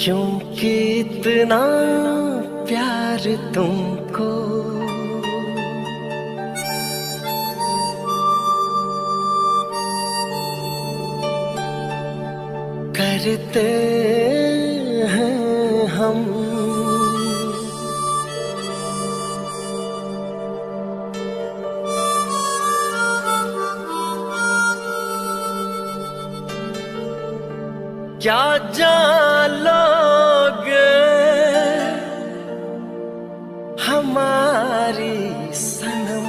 क्योंकि इतना प्यार तुमको करते हैं हम। क्या जान लोगे हमारी सनम,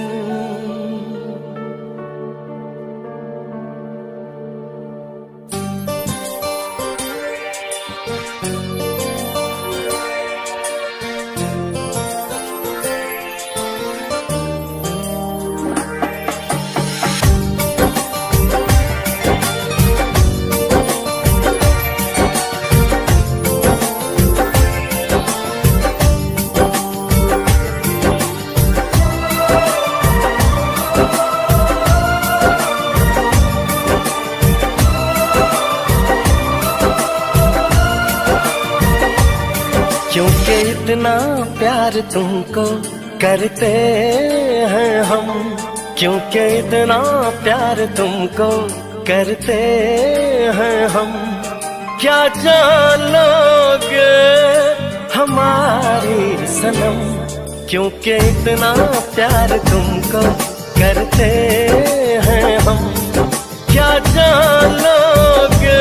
क्योंकि इतना प्यार तुमको करते हैं हम। क्योंकि इतना प्यार तुमको करते हैं हम। क्या जान लोगे हमारी सनम, क्योंकि इतना प्यार तुमको करते हैं हम। क्या जान लोगे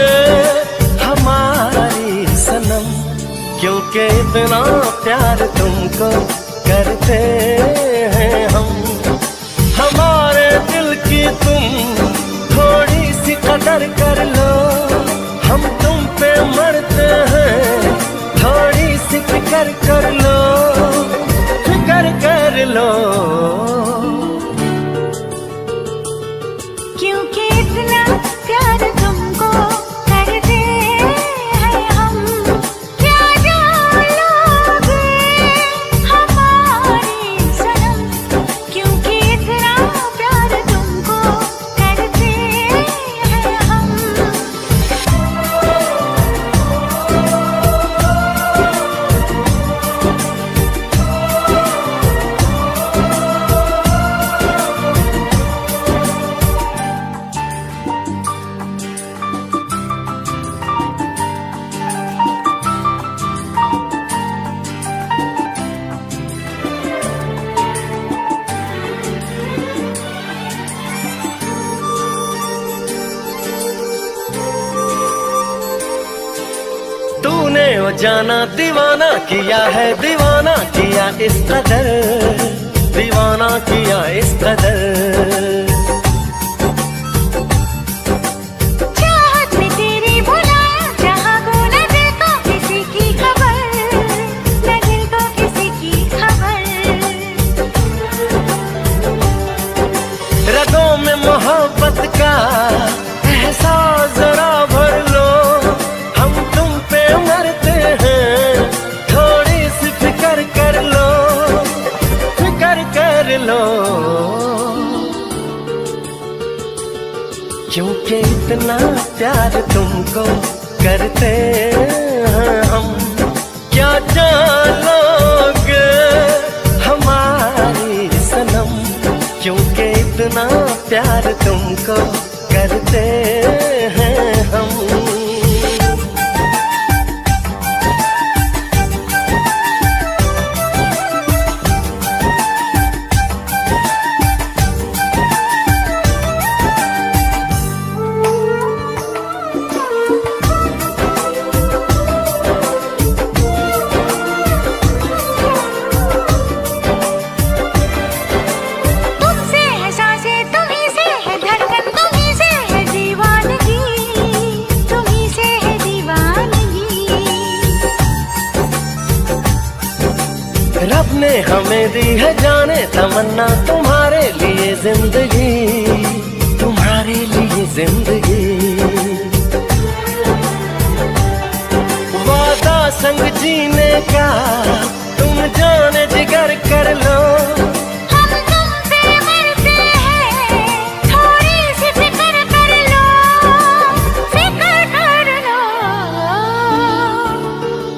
हमारी सनम, क्योंकि इतना प्यार तुमको करते हैं हम। हमारे दिल की तुम थोड़ी सी कदर कर लो, हम तुम पे मरते हैं, थोड़ी सी फिक्र कर लो, फिक्र कर लो। क्योंकि इतना प्यार तुमको करते हैं हम। क्या जान लोगे हमारी सनम, क्योंकि इतना प्यार तुमको करते हैं हम। तूने वो जाना दीवाना किया है, दीवाना किया इस कदर, दीवाना किया इस कदर। चाहत में तेरी बुलाया, जहाँ को न दिल को किसी की खबर, न दिल को किसी की खबर। रगों में मोहब्बत का एहसास जरा भर लो, हम तुम पे मरते हैं, थोड़ी सी फिक्र कर लो, फिक्र कर लो। क्योंकि इतना प्यार तुमको करते हैं हम। क्या जान लोगे हमारी सनम, क्योंकि इतना प्यार तुमको करते हैं हम। तुमसे है सांसें, तुम्हीं से है धड़कन, तुम्हीं से है दीवानगी, तुम्हीं से है दीवानगी। रब ने हमें दी है जाने तमन्ना, तुम्हारे लिए जिंदगी, तुम्हारे लिए जिंदगी। वादा संग जीने का तुम जाने जिगर कर लो, हम तुम पे मरते हैं, थोड़ी सी फिक्र कर लो, फिक्र कर लो।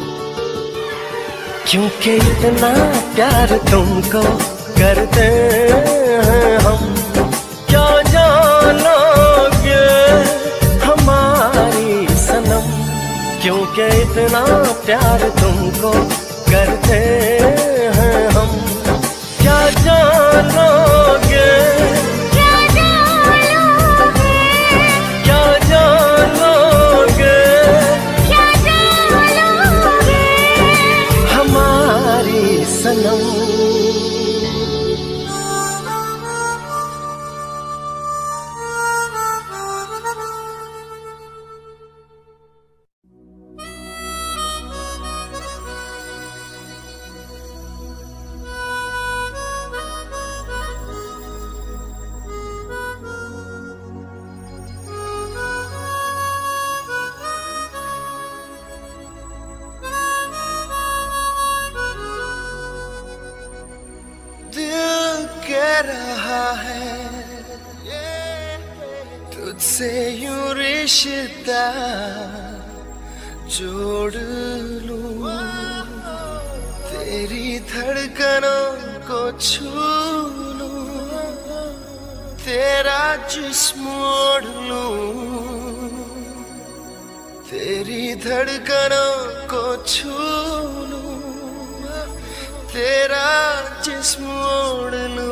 क्योंकि इतना प्यार तुमको करते हैं हम। क्या जानोगे हमारी सनम, क्योंकि इतना प्यार तुमको करते हैं हम। क्या जानोगे, क्या जानोगे, क्या जानोगे, क्या जानोगे हमारी सनम। रहा है तुझसे यूं रिश्ता जोड़ लूं, तेरी धड़कनों को छू लूं, तेरा जिस्म ओढ़ लूं, तेरी धड़कनों को छू लूं, तेरा जिस्म ओढ़ लूं।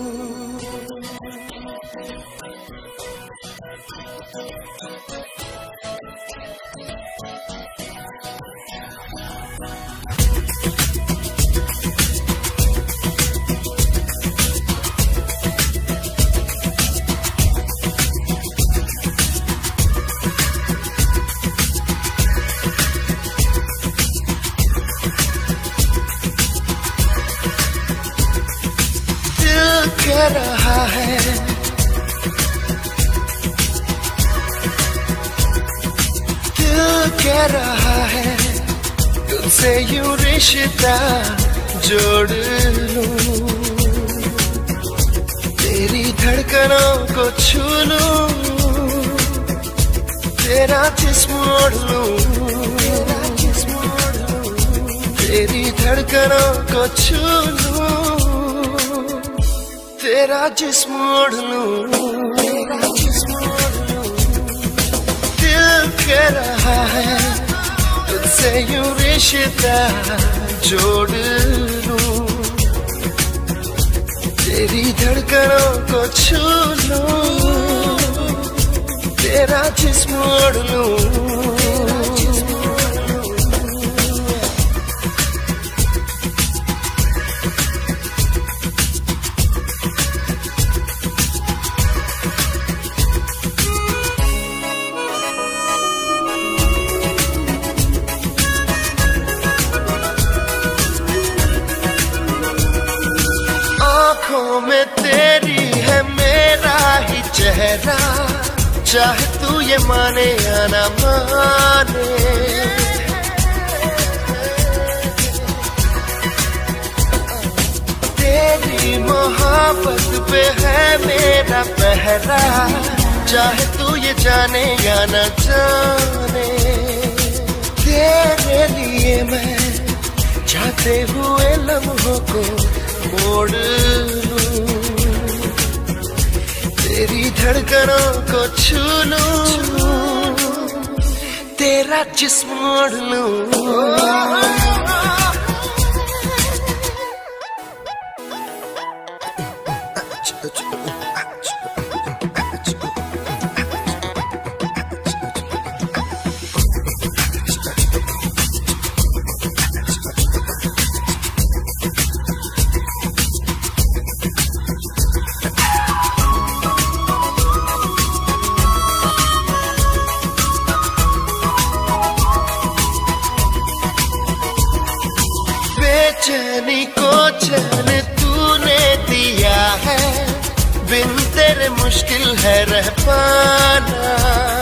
कह रहा है दिल कह रहा है तुझसे यूं रिश्ता जोड़ लूं, तेरी धड़कनों को छू लूं, तेरा जिस्म ओढ़ लूं, तेरी धड़कनों को छू लूं, तेरा जिस्म ओढ़ लूं, दिल कह रहा है तुझसे यूं रिश्ता जोड़ लूं, तेरी धड़कनों को छू लूं, तेरा जिस्म ओढ़ लूं। आँखों में तेरी है मेरा ही चेहरा, चाहे तू ये माने या ना माने, तेरी मोहब्बत पे है मेरा पहरा, चाहे तू ये जाने या ना जाने, तेरे लिए मैं जाते हुए लम्हों को मोड़ लूं, तेरी धड़कनों को छू लूं, तेरा जिस्म ओढ़ लूं। चैनी को चैन तूने दिया है, बिन तेरे मुश्किल है रह पाना,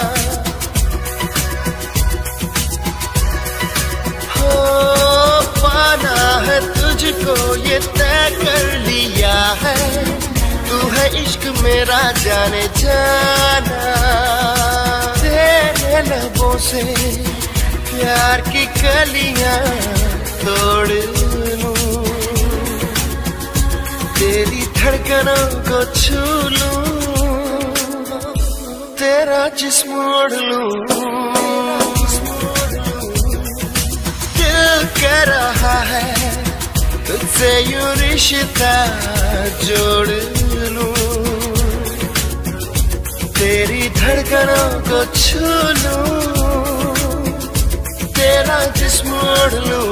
हो पाना है तुझको ये तय कर लिया है, तू है इश्क मेरा जाने जाना, तेरे लबों से प्यार की कलियां तोड़ लूं, तेरी धड़कनों को छू लूं, तेरा जिस्म ओढ़ लूं। दिल कह रहा है तुझसे यूं रिश्ता जोड़ लूं, तेरी धड़कनों को छू लूं, तेरा जिस्म ओढ़ लूं।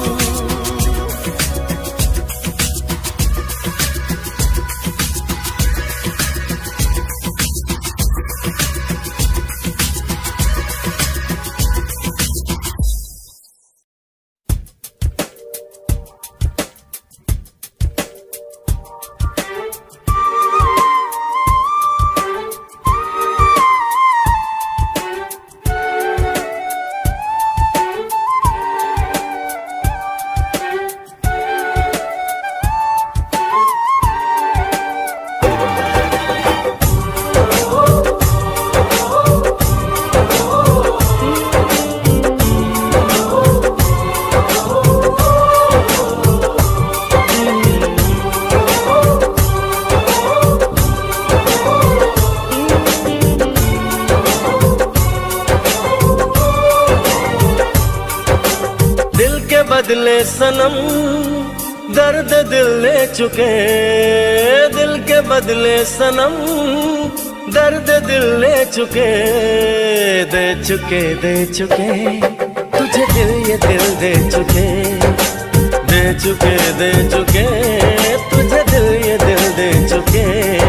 बदले सनम दर्द दिल ले चुके, दिल के बदले सनम दर्द दिल ले चुके, दे चुके दे चुके तुझे दिल ये दिल दे चुके, दे चुके दे चुके तुझे दिल ये दिल दे चुके।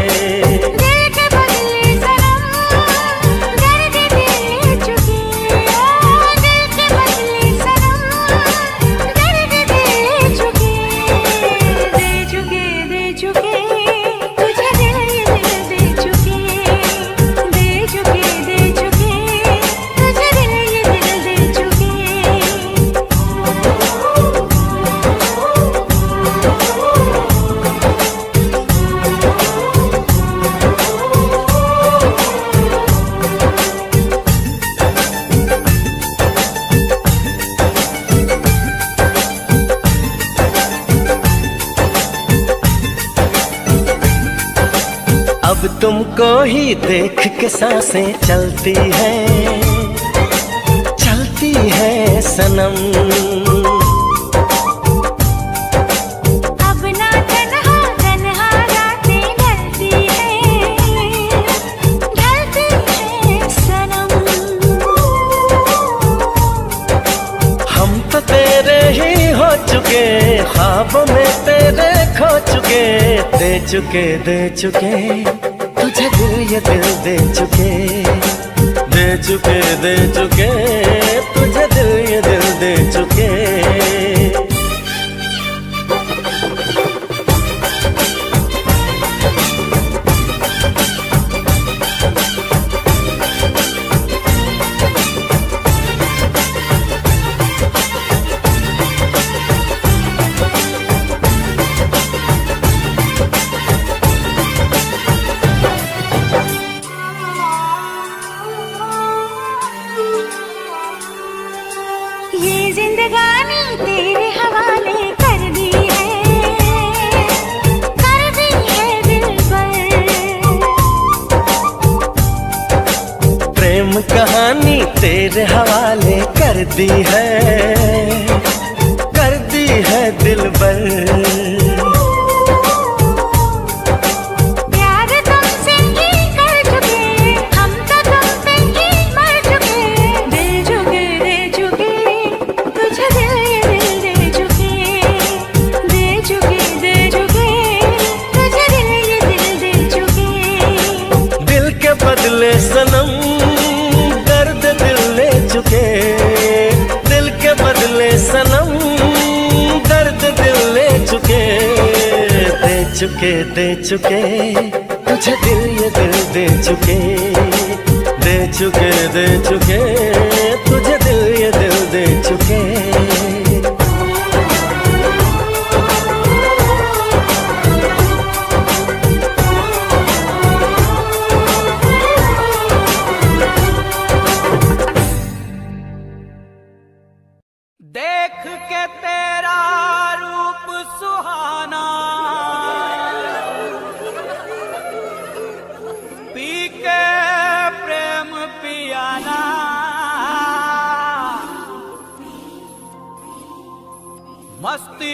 अब तुमको ही देख के सांसें चलती है सनम। अब ना तन्हा तन्हा रातें ढलती है सनम। हम तो तेरे ही हो चुके, ख्वाबों में तेरे खो चुके, दे चुके तुझे दिल ये दिल दे चुके, दे चुके तुझे दिल ये दिल दे चुके। ये जिंदगानी तेरे हवाले कर दी है दिल पर। प्रेम कहानी तेरे हवाले कर दी है दिल पर। बदले सनम दर्द दिल ले चुके, दिल के बदले सनम दर्द दिल ले चुके, दे चुके तुझे दिल ये दिल दे चुके, दे चुके तुझे दिल ये दिल दे चुके।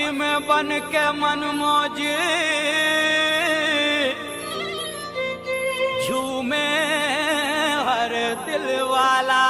में बन के मन मौजी झूमे हर दिल वाला।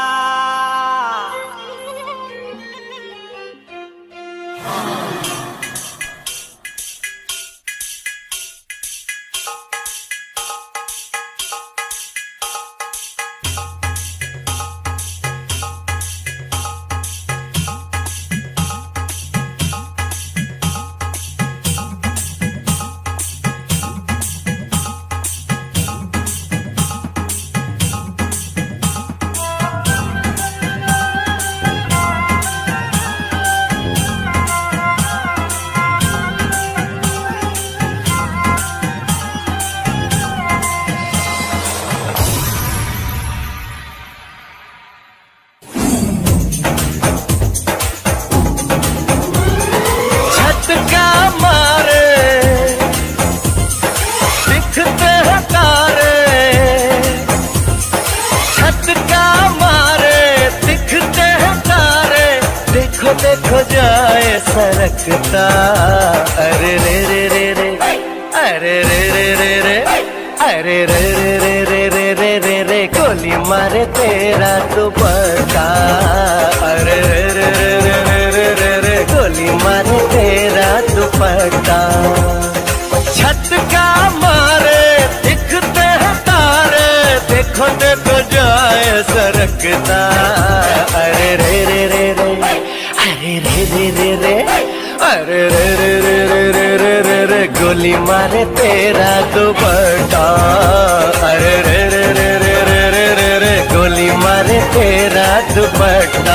देखो जाए सरकता, अरे रे रे रे रे, अरे रे रे रे रे, अरे रे रे रे रे रे रे रे रे, गोली मारे तेरा दुपट्टा, अरे रे रे रे रे रे रे रे, गोली मारे तेरा दुपट्टा। छत का मारे दिखते हैं तारे, देखो देखो जाए सरकता, अरे रे रे रे रे, अरे रे रे रे रे, अरे रे रे रे रे रे रे रे रे, गोली मारे तेरा दुपट्टा, अरे रे रे रे रे रे रे रे रे, गोली मारे तेरा दुपट्टा।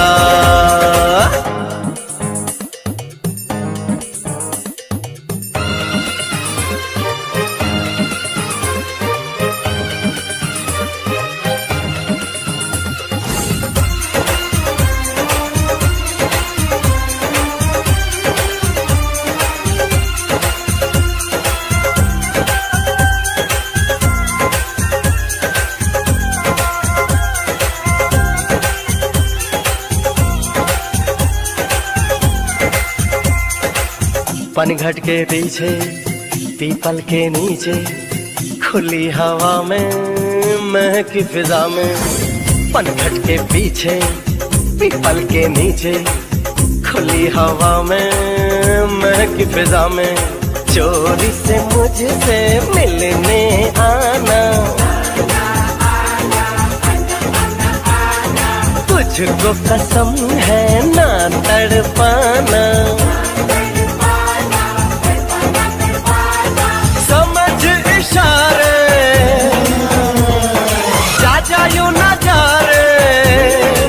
पनघट के पीछे पीपल के नीचे, खुली हवा में महकी फिजा में, पनघट के पीछे पीपल के नीचे, खुली हवा में महकी फिजा में, चोरी से मुझसे मिलने आना, तुझको कसम है ना तड़पाना, यूं ना जा रे,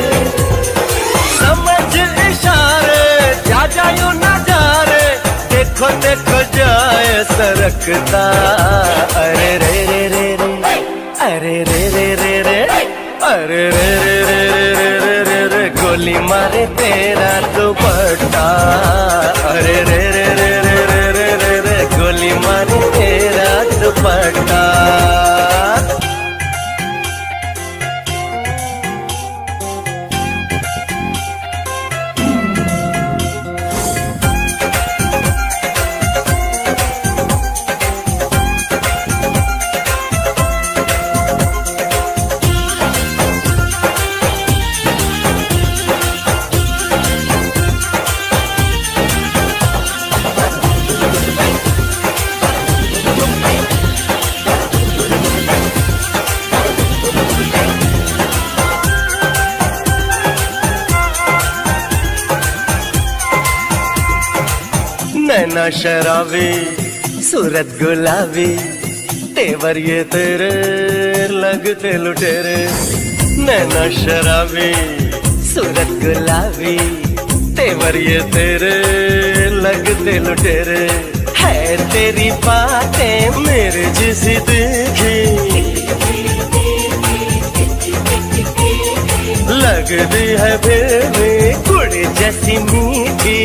समझ इशारे, जा यूं ना जा रे, देखो देखो जाए सरकता, अरे रे रे रे रे, अरे रे रे रे रे, अरे रे रे रे रे रे रे रे, गोली मारे तेरा दुपट्टा, अरे रे रे रे रे रे रे रे रे, गोली मारे तेरा दुपट्टा। नैना शराबी सूरत गुलाबी, तेवर ये तेरे लगते लुटेरे, नैना शराबी सूरत गुलाबी, तेवर ये तेरे लगते लुटेरे, है तेरी बातें मेरे जैसी देखी, लगती है फिर भी गुड़ जैसी मीठी,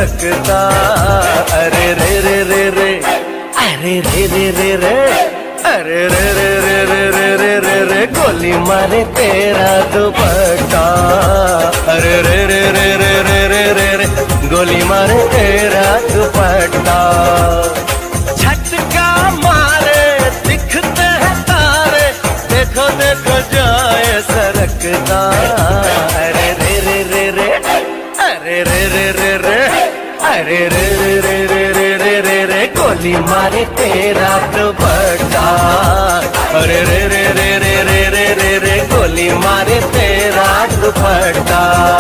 सरकता। अरे रे रे रे रे, अरे रे रे रे रे, अरे रे रे रे रे रे रे रे रे, गोली मारे तेरा दुपट्टा। अरे रे रे रे रे रे रे रे रे, गोली मारे तेरा दुपट्टा। झटका मारे दिखते हैं तारे, देखो देखो जाए सरकता। अरे रे रे रे रे, अरे रे रे रे रे, अरे रे रे रे रे रे रे रे रे, गोली मारे तेरा दुपट्टा। अरे रे रे रे रे रे रे रे रे, गोली मारे तेरा दुपट्टा।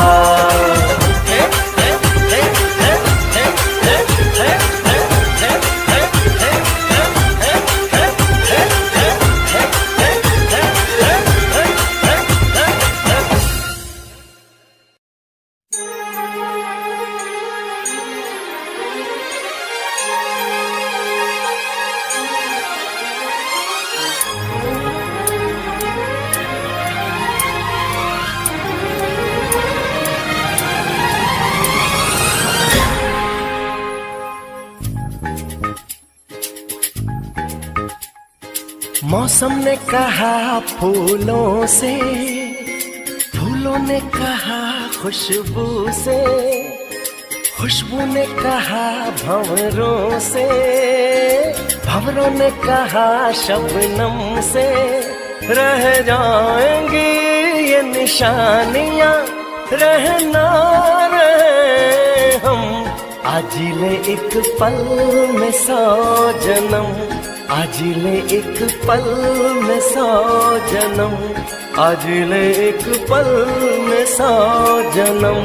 मौसम ने कहा फूलों से, फूलों ने कहा खुशबू से, खुशबू ने कहा भंवरों से, भंवरों ने कहा शबनम से। रह जाएंगी ये निशानियां, रहना रहे हम। आज ले एक पल में 100 जन्म, आज ले एक पल में 100 जन्म, आज ले एक पल में 100 जन्म।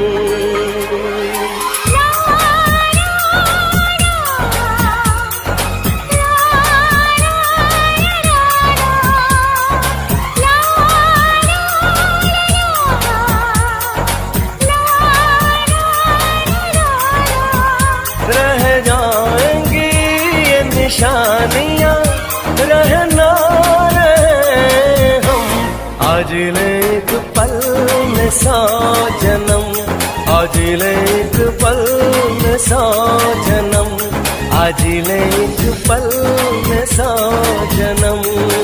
रह जाएंगी ये निशानियां, रहना रहे हम। आज ले एक पल में 100 जन्म, आज ले एक पल में 100 जन्म, आज ले एक पल में 100 जन्म।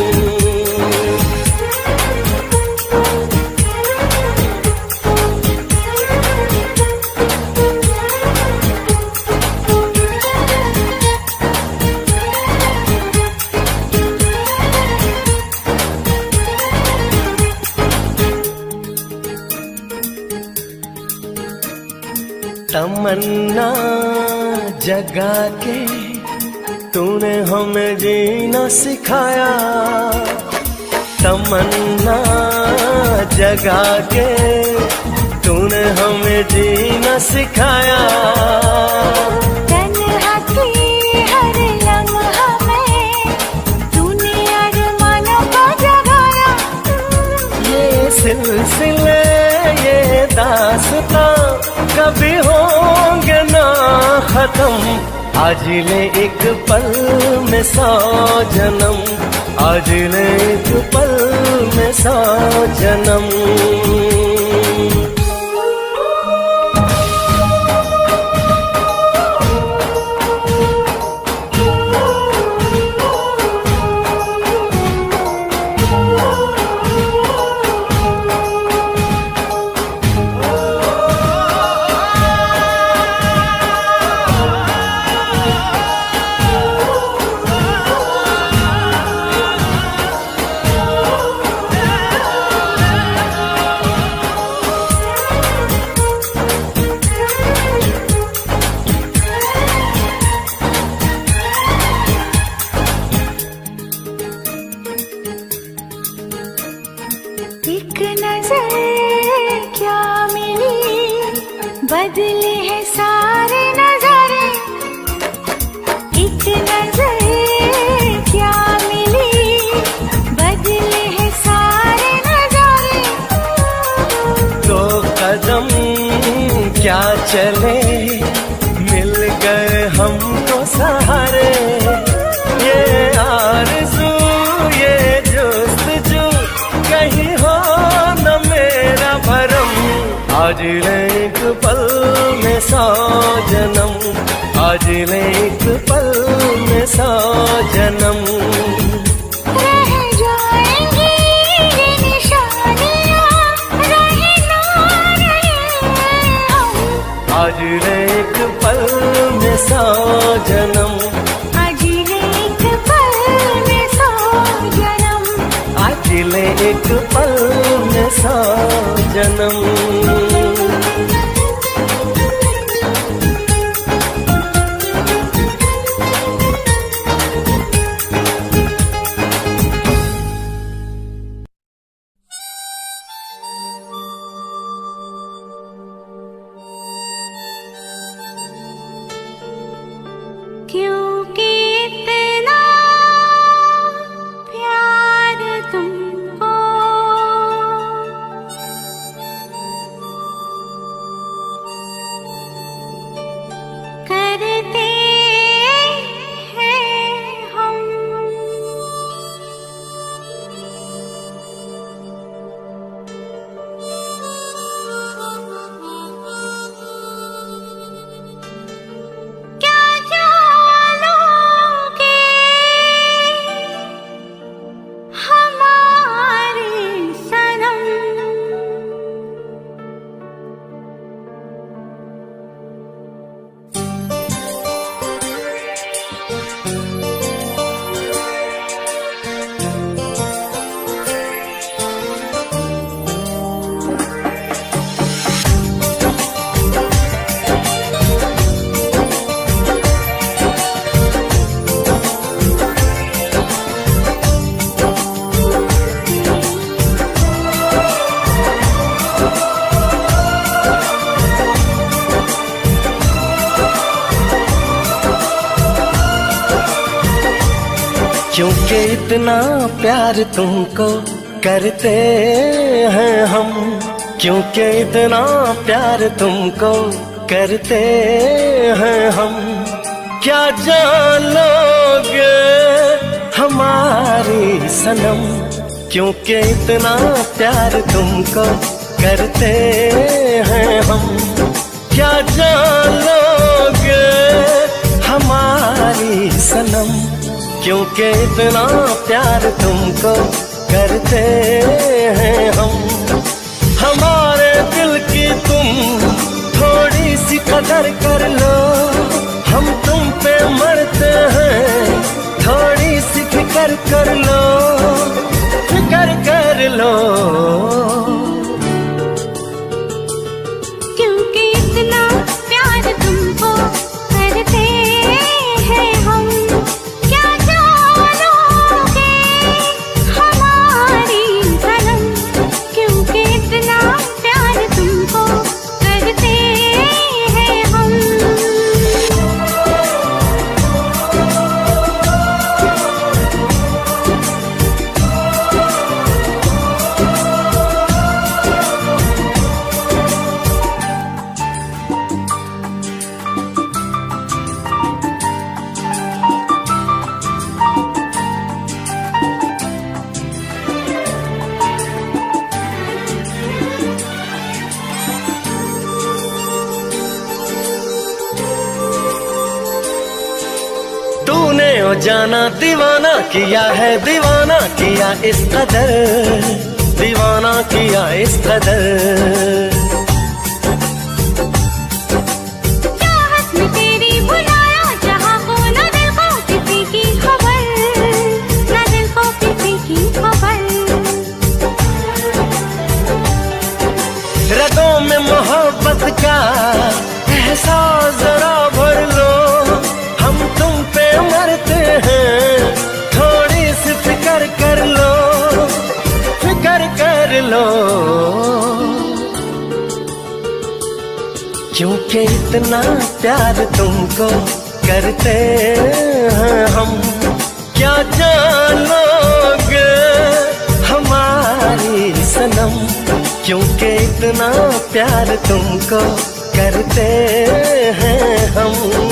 तमन्ना जगा के तूने हमें जीना सिखाया, तमन्ना जगा के तूने हमें जीना सिखाया। तन्हा थी हर लम्हा में, तूने अरमानों को जगाया। ये सिलसिले ये दास्तां कभी होंगे ना खत्म। आज ले एक पल में 100 जन्म, आज ले एक पल में 100 जन्म। एक नजर क्या मिली, बदले हैं सारे नजारे। एक नजर क्या मिली, बदले हैं सारे नजारे। 2 कदम क्या चले, मिल गए हमको सहारे। ये आरज़ू ये जुस्तजू कहीं हो न मेरा भरम। आज ले एक पल में 100 जन्म, आज ले एक पल में 100 जन्म। रह जाएंगी ये निशानियां, रहे ना रहे हम। आज ले एक पल में 100 जन्म। आज ले एक पल में 100 जन्म। आज ले एक पल में 100 जन्म। क्योंकि इतना प्यार तुमको करते हैं हम। क्या जानोगे हमारे सनम। क्योंकि इतना प्यार तुमको करते हैं हम। क्योंकि इतना प्यार तुमको करते हैं हम। क्या जानोगे हमारी सनम। क्योंकि इतना प्यार तुमको करते हैं हम। क्या जानोगे हमारी सनम। क्योंकि इतना प्यार तुमको करते हैं हम। हमारे दिल की तुम थोड़ी सी कदर कर लो। हम तुम पे मरते हैं, थोड़ी सी फिक्र कर लो। फिक्र कर लो। क्योंकि इतना प्यार तुमको करते हैं हम। क्या जानोगे हमारी सनम। क्योंकि इतना प्यार तुमको करते हैं हम। तूने ओ जाना दीवाना किया है, दीवाना किया इस कदर। दीवाना किया इस कदर। चाहत में तेरी बुलाया जहाँ को न दिल को किसी की खबर। न दिल को किसी की खबर। रगों में मोहब्बत का एहसास जरा भर लो। हम तुम पे मरते हैं, थोड़ी सी फिक्र कर लो। फिक्र कर लो। क्योंकि इतना प्यार तुमको करते हैं हम। क्या जानोगे हमारी सनम। क्योंकि इतना प्यार तुमको करते हैं हम।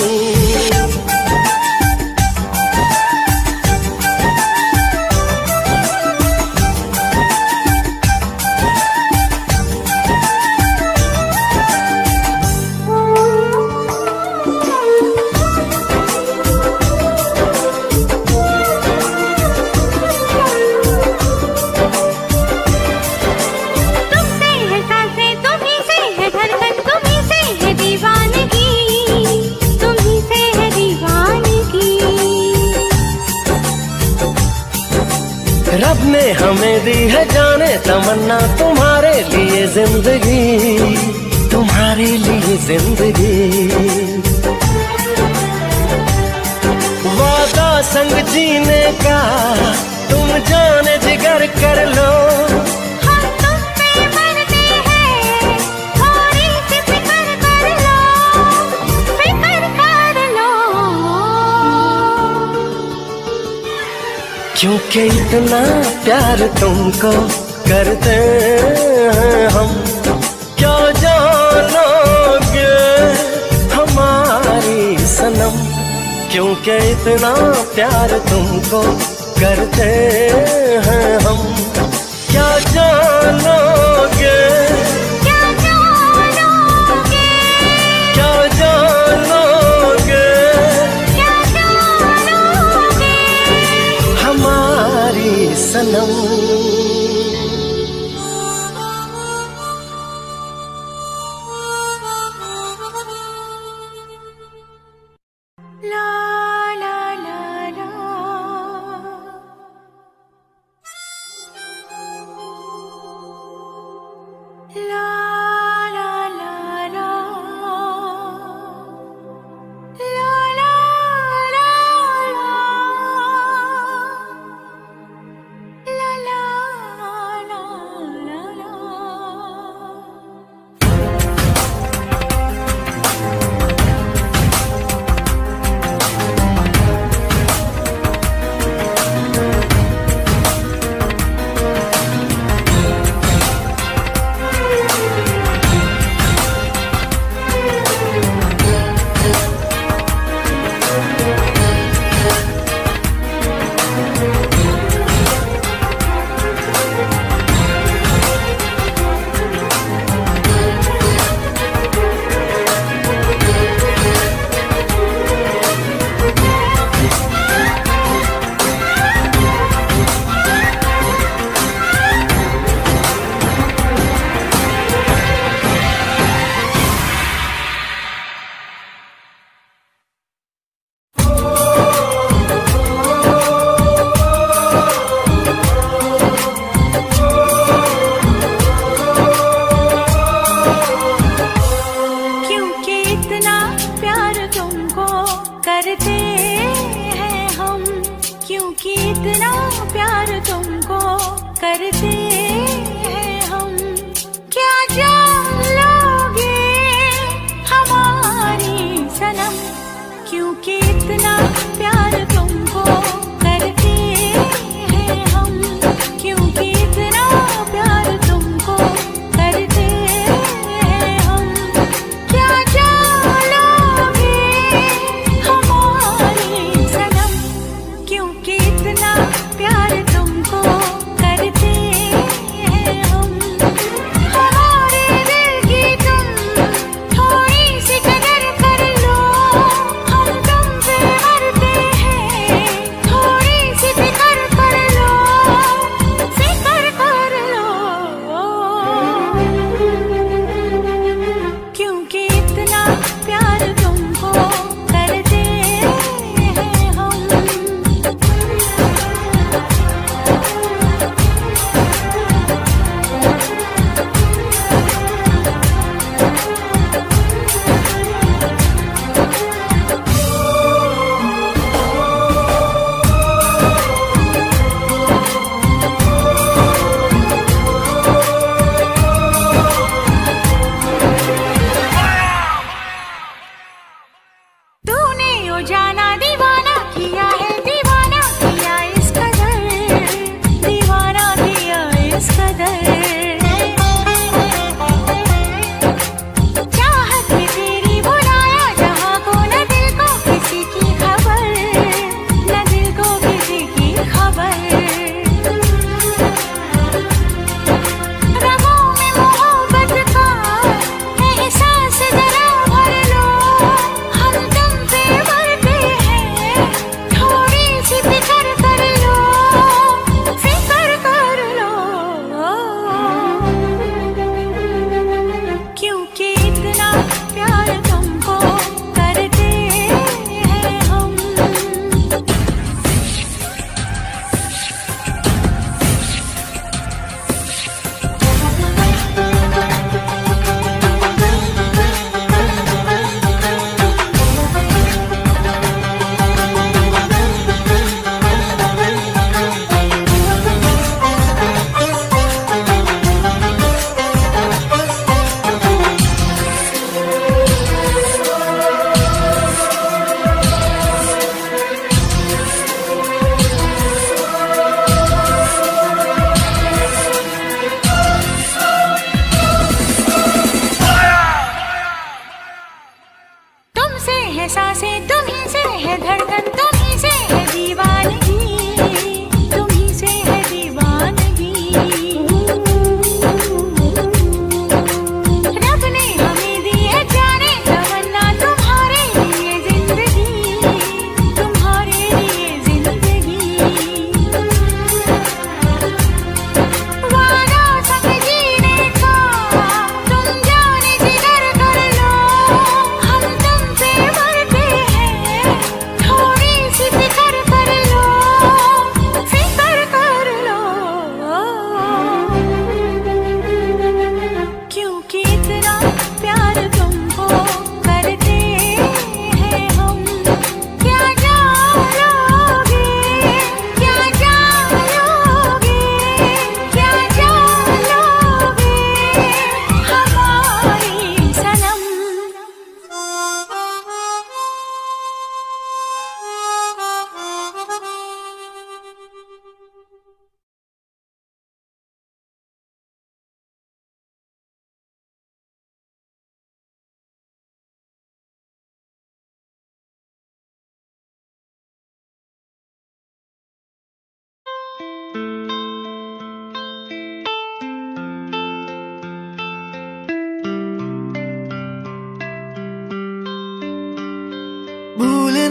रब ने हमें दी है जाने तमन्ना तुम्हारे लिए जिंदगी, तुम्हारे लिए जिंदगी। वादा संग जीने का तुम जाने जिगर कर लो, हम तुम पे मरते हैं, थोड़ी सी फिक्र कर लो, फिक्र कर लो। क्योंकि इतना प्यार तुमको करते हैं हम, क्या जानोगे हमारी सनम। क्योंकि इतना प्यार तुमको करते हैं हम, क्या जानोगे, क्या जानोगे, क्या जानोगे, क्या जानोगे हमारी सनम। ला ला ला ला, ला ला ला ला, ला ला ला ला, ला ला ला ला। क्योंकि इतना प्यार तुमको करते हैं हम, क्योंकि इतना प्यार तुमको करते हैं हम, क्या जान लोगे हमारी सनम। क्योंकि इतना प्यार तुमको करते हैं हम, क्योंकि इतना प्यार तुमको करते हैं हम, क्या जानोगे हमारी सनम। क्योंकि इतना प्यार तुमको करते हैं हम, हमारे दिल की तुम थोड़ी सी कदर कर लो, हम तुम पे मरते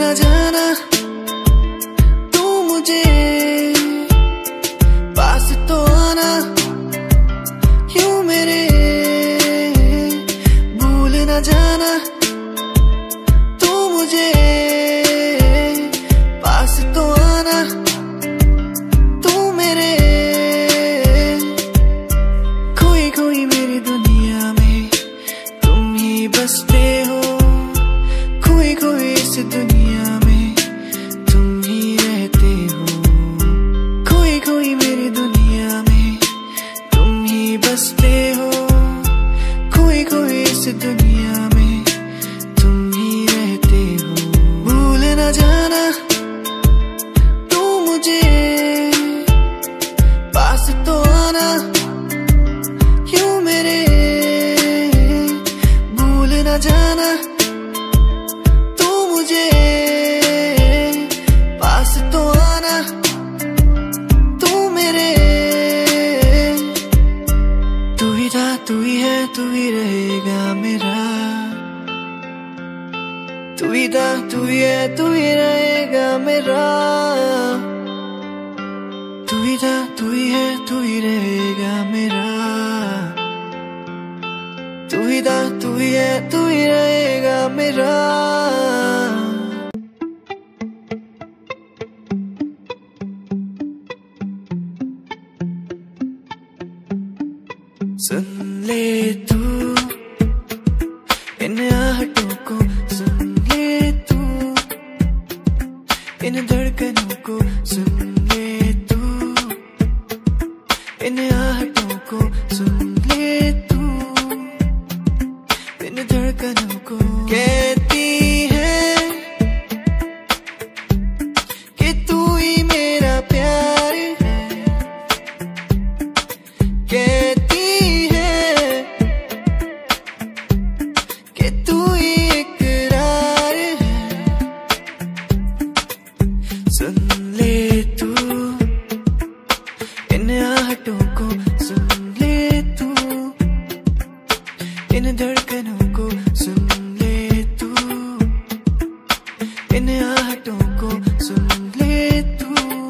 न जाना तू मुझे पास तो आना यूं मेरे भूल न जाना तू मुझे पास तो आना तू मेरे खोई खोई मेरी दुनिया में तुम ही बसते हो खोई खोई इस दुनिया में तुम ही रहते हो खोई खोई मेरी दुनिया में तुम ही बसते हो खोई खोई इस दुनिया में तुम ही रहते हो भूल न जाना तू मुझे पास तो आना यूं मेरे भूल न जाना तू मुझे पास तो आना तू मेरे तू ही था तू ही है तू ही रहेगा मेरा तू ही था तू ही है तू ही रहेगा मेरा तू ही था तू ही है तू ही रहेगा मेरा तू ही था तू ही है तू ही रहेगा मेरा सुन ले तू इन आहटों को सुन ले तू इन धड़कनों को सुन ले तू इन आहटों को सुन ले तू इन धड़कनों को कहती है कि तू ही मेरा प्यार है कहती है कि तू ही इकरार है सुन ले तू इन आहटों को सुन ले तू इन धड़कनों को सुन ले तू इन आहटों को सुन ले तू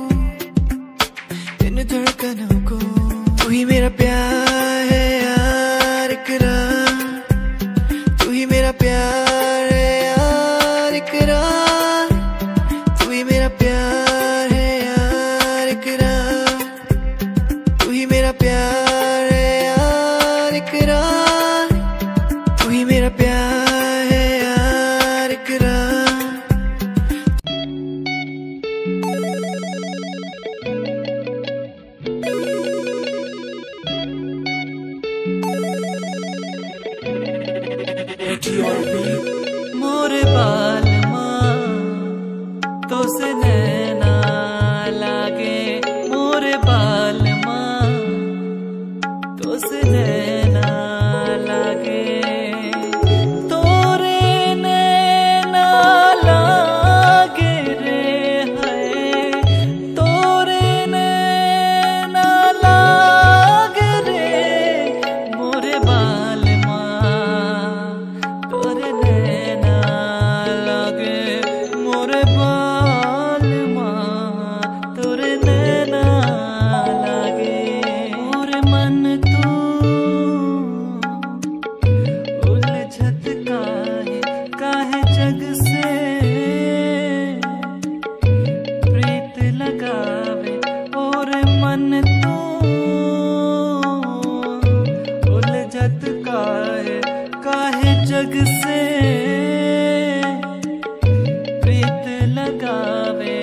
इन धड़कनों को तू ही मेरा प्यार है यार इकरार तू ही मेरा प्यार है यार इकरार तू ही मेरा प्यार है यार इकरार तू ही मेरा प्यार है यार इकरार तू ही मेरा प्यार है यार इकरार मोरे बाल माँ तो से नैना लागे मोरे बाल माँ तो से नैना लागे तोरे नैना लागे रे है तोरे नैना लागे रे मोरे बाल माँ तोरे नैना लागे मोरे बाल माँ तोरे नैना लागे मोरे मन तू उलझत काहे जग से प्रीत लगावे और मन तू उलझत काहे जग से प्रीत लगावे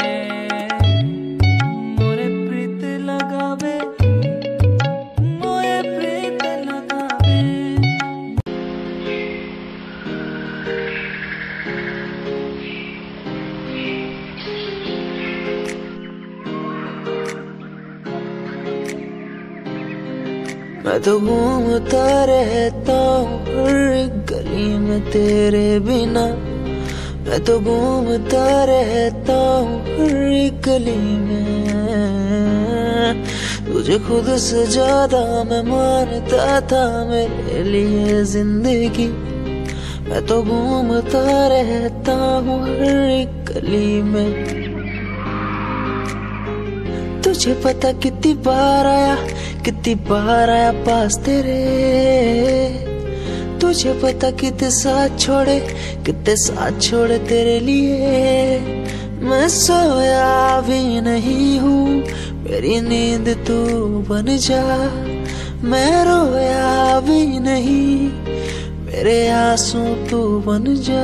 मोरे प्रीत लगावे मोरे प्रीत लगावे मैं तो घूमता रहता हूँ हर गली में तेरे बिना मैं तो घूमता रहता हूँ हर गली में तुझे खुद से ज्यादा मैं मानता था मेरे लिए जिंदगी मैं तो घूमता रहता हूँ हर एक गली में। तुझे पता कितनी बार आया पास तेरे। तुझे पता कितने साथ छोड़े तेरे लिए। मैं सोया भी नहीं हूँ, मेरी नींद तू बन जा। मैं रोया भी नहीं, मेरे आंसू तू बन जा।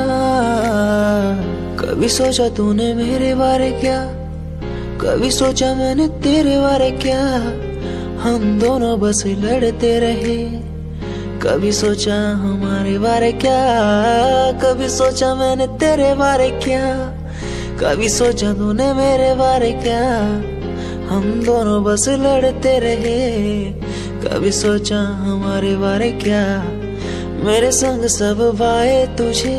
कभी सोचा तूने मेरे बारे क्या, कभी सोचा मैंने तेरे बारे क्या। हम दोनों बस लड़ते रहे, कभी सोचा हमारे बारे क्या। कभी सोचा मैंने तेरे बारे क्या, कभी सोचा तूने मेरे बारे क्या। हम दोनों बस लड़ते रहे, कभी सोचा हमारे बारे क्या। मेरे संग सब वाए तुझे,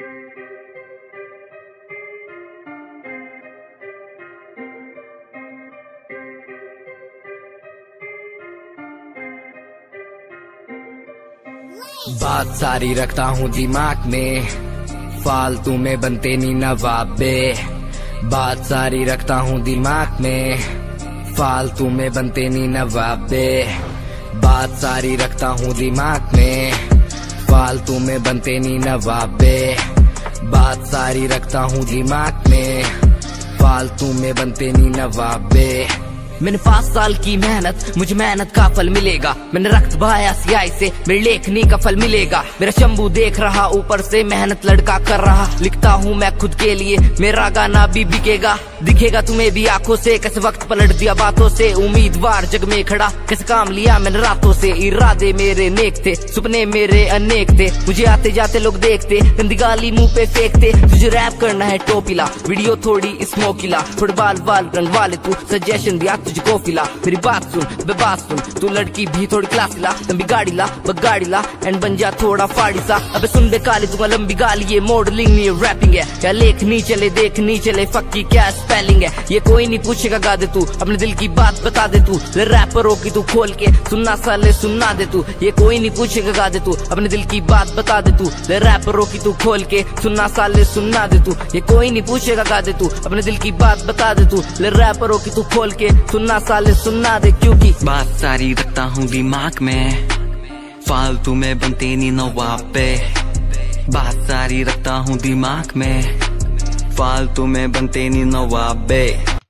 बात सारी रखता हूँ दिमाग में, फालतू में बनते नी नवाबे। बात सारी रखता हूँ दिमाग में, फालतू में बनते नी नवाबे। बात सारी रखता हूँ दिमाग में, फालतू में बनते नी नवाबे। बात सारी रखता हूँ दिमाग में, फालतू में बनते नी नवाबे। मैंने 5 साल की मेहनत, मुझे मेहनत का फल मिलेगा। मैंने रक्त बहाया सियाही से, मेरी लेखनी का फल मिलेगा। मेरा शंभू देख रहा ऊपर से, मेहनत लड़का कर रहा। लिखता हूँ मैं खुद के लिए, मेरा गाना भी बिकेगा। दिखेगा तुम्हें भी आंखों से, कैसे वक्त पलट दिया बातों से। उम्मीदवार जग में खड़ा, कैसे काम लिया मैंने रातों से। इरादे मेरे नेक थे, सपने मेरे अनेक थे। मुझे आते जाते लोग देखते, गंदी गाली मुंह पे फेंकते। तुझे रैप करना है टोपीला, वीडियो थोड़ी स्मोकीला। थोड़े बाल रंग वाले तू, सजेशन दिया तुझको फिला। मेरी बात सुन, बात सुन, तू लड़की भी थोड़ी क्लासी ला। लंबी गाड़ी ला, बगाड़ी ला, एंड बन जा थोड़ा फाड़ी सा। अबे सुन बे काली, दूंगा लंबी गाली। ये मॉडलिंग नहीं रैपिंग है, क्या लेखनी चले देखनी चले। फक्की क्या स्पेलिंग है, ये कोई नहीं पूछेगा। गा दे तू अपने दिल की बात, बता दे तू। रैपरों की तू खोल के सुनना साले, सुनना दे तू। ये कोई नहीं पूछेगा, गा दे तू अपने दिल की बात, बता दे तू। रैपरों की तू खोल के सुनना साले, सुनना दे तू। ये कोई नहीं पूछेगा, गा दे तू अपने दिल की बात, बता दे तू। रैपरों की तू खोल के सुनना साले, सुनना दे। क्योंकि बात सारी रखता हूँ दिमाग में, फालतू में बनते नी नवाबे। बात सारी रखता हूँ दिमाग में, फालतू में बनते नी नवाबे।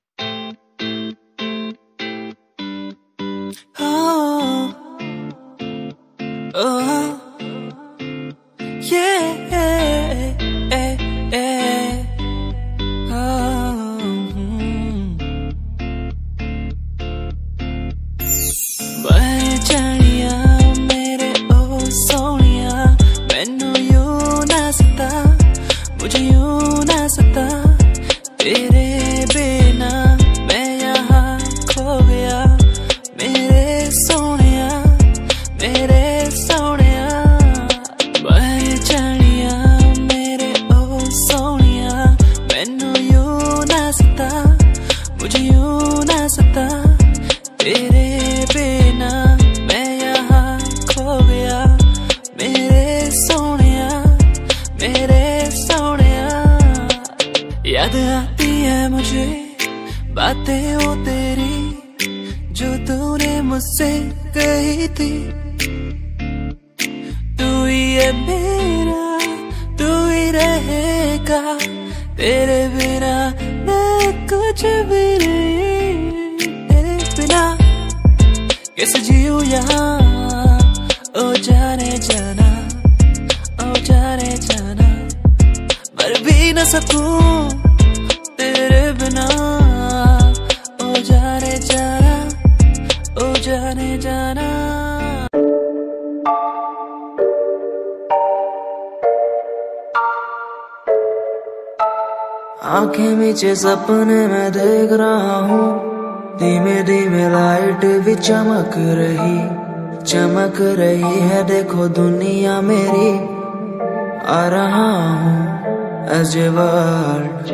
तेरे बिना मैं यहाँ खो गया, मेरे सोनिया, मेरे सोनिया। मर जानिया मेरे ओ सोनिया, मैनू यूं ना सता, मुझे यूं ना सता। तेरे बिना मैं यहाँ खो गया, मेरे सोनिया, मेरे सोनिया। याद आती है मुझे बातें वो तेरी, जो तूने मुझसे कही थी। तू ही है मेरा, तू ही रहेगा, तेरे बिना मैं कुछ भी नहीं। तेरे बिना कैसे जीऊं यहाँ, ओ जाने जाना, ओ जाने जाना। मर भी न सकूं तेरे बिना, ओ जाने जाना, ओ जाने जाना। आंखें नीचे सपने में देख रहा हूँ, धीमे धीमे लाइट भी चमक रही है। देखो दुनिया मेरी, आ रहा हूँ as a world।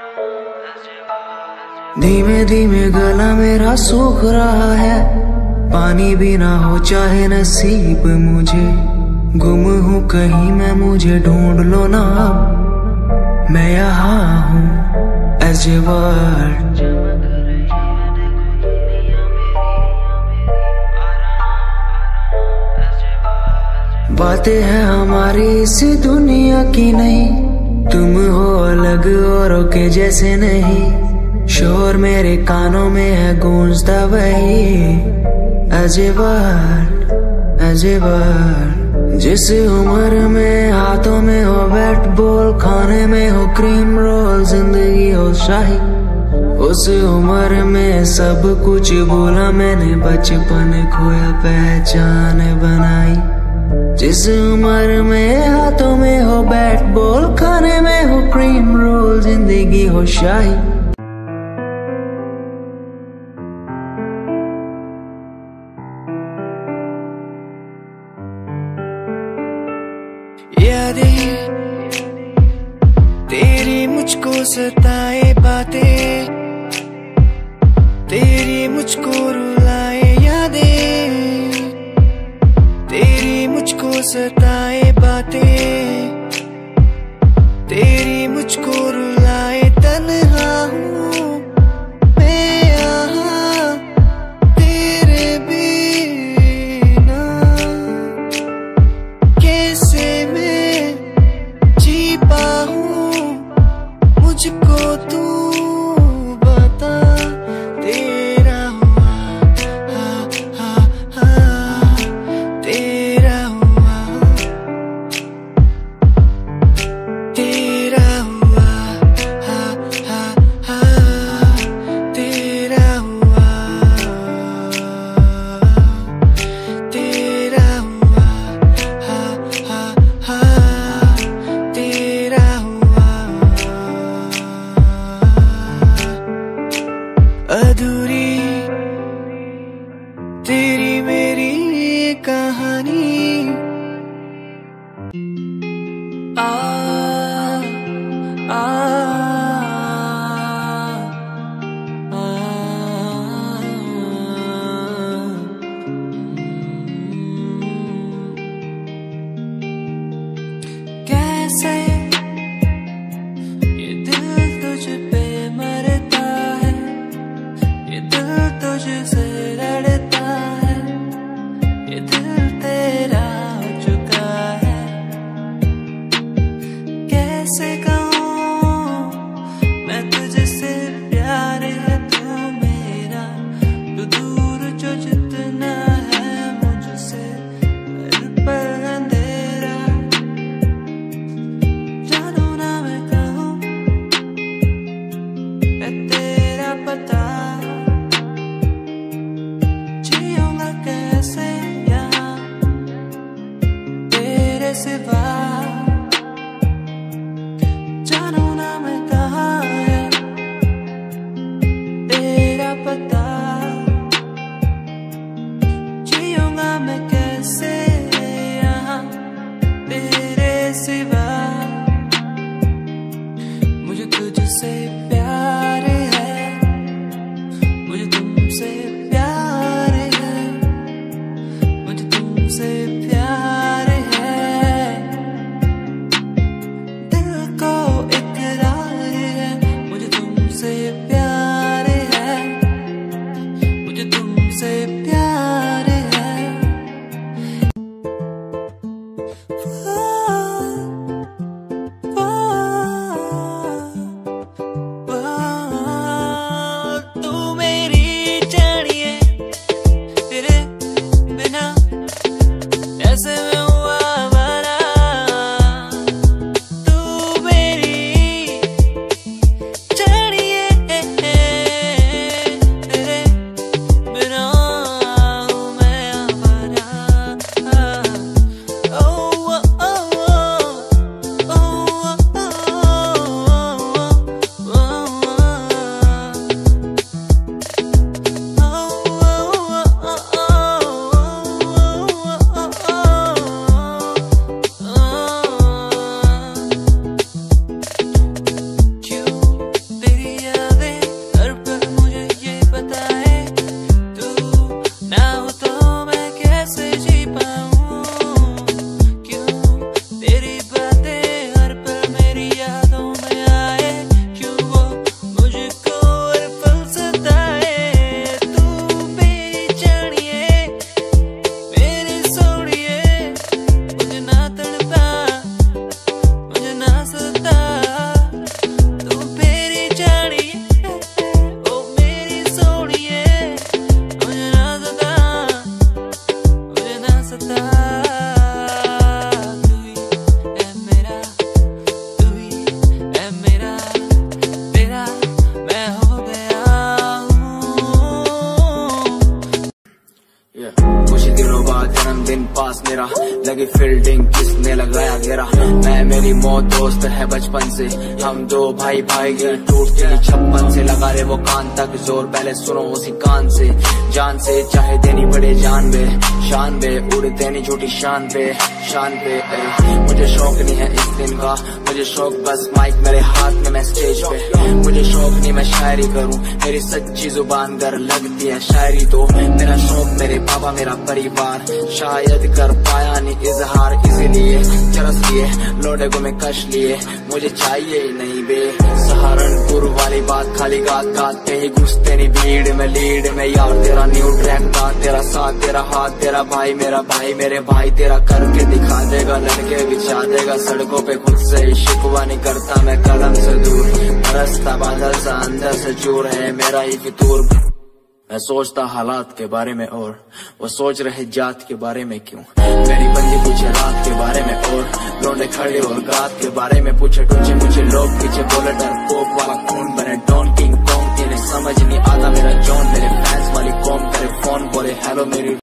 धीमे धीमे गला मेरा सूख रहा है, पानी भी ना हो चाहे नसीब मुझे, गुम हूँ कहीं मैं, मुझे ढूंढ लो ना अब, मैं यहाँ हूँ as a word। बातें हैं हमारी इस दुनिया की नहीं, तुम हो अलग औरों के जैसे नहीं, शोर मेरे कानों में है गूंजता वही as a word, as a word। जिस उम्र में हाथों में हो बैट बॉल, खाने में हो क्रीम रोल, जिंदगी हो शाही, उस उम्र में सब कुछ भूला मैंने, बचपन खोया पहचान बनाई। जिस उम्र में हाथों में हो बैट बॉल, खाने में हो क्रीम रोल, जिंदगी हो शाही। यादें तेरी मुझको सताए बातें, तेरी मुझको रुलाए यादें, तेरी मुझको सताए बातें, तेरी मुझको रुलाए। तन्हा हूँ मैं यहाँ तेरे बिना, कैसे मैं जी पाऊँ मुझको तू बता। तेरा हुआ तेरा हुआ, तेरा हुआ तेरा हुआ, तेरा हुआ तेरा हुआ। अधूरी तेरी मेरी कहानी, आ आ कैसे ये दिल तुझ पे मरता है, ये दिल तुझसे लड़ता है, ये दिल तेरा हो चुका है। कैसे कहूँ मैं तुझसे प्यार है तू मेरा, तू दूर जो जितना है मुझसे, दिल पर अंधेरा। जानू ना मैं कहूँ मैं तेरा पता, जियूंगा कैसे यहाँ तेरे सिवा। जानू ना मैं कहाँ है तेरा पता, जियूंगा मैं कैसे यहाँ तेरे सिवा। मुझे तुझसे प्यार है, मुझे तुमसे प्यार है, मुझे तुमसे प्यार है। दिल को इकरार है, मुझे तुमसे प्यार है, मुझे तुमसे प्यार है। की फील्डिंग किसने लगाया घेरा। मैं मेरी मौत दोस्त है बचपन से, हम दो भाई भाई की टूटती 56 से। लगा रहे वो कान तक जोर, पहले सुनो उसी कान से। जान से चाहे देनी पड़े जान बे, शान बे उड़ देनी झूठी शान पे मुझे शौक नहीं है इस दिन का, मुझे शौक बस माइक मेरे हाथ में, मैं स्टेज पे। मुझे शौक नहीं मैं शायरी करूं, मेरी सच्ची जुबान गर लगती है शायरी तो। मेरा शौक मेरे पापा मेरा परिवार, शायद कर पाया नहीं इजहार, इसीलिए चरस लिए लोडे को मैं कश लिए। मुझे चाहिए ही नहीं बे सहारनपुर वाली बात, खाली गात गात पे ही घुसते नहीं भीड़ में लीड में। यार तेरा न्यू ट्रैक था, तेरा साथ तेरा हाथ, तेरा भाई मेरा भाई मेरे भाई, तेरा करके दिखा देगा, लड़के बिछा देगा सड़कों पे। खुद से ही शिकवा नहीं करता मैं कलम से दूर, बरसता बादल सा अंदर से चूर है मेरा ही फितूर। मैं सोचता हालात के बारे में और वो सोच रहे जात के बारे में क्यों। मेरी बंदी पूछे रात के बारे में और लौंडे खड़े और गात के बारे में पूछे टूचे मुझे लोग पीछे बोले डर पोक वाला खून बने डॉन किंग कॉन्ग। इन्हें समझ नहीं आता मेरा जॉन, मेरे फैंस वाली कॉम करे फोन बोले हेलो मेरी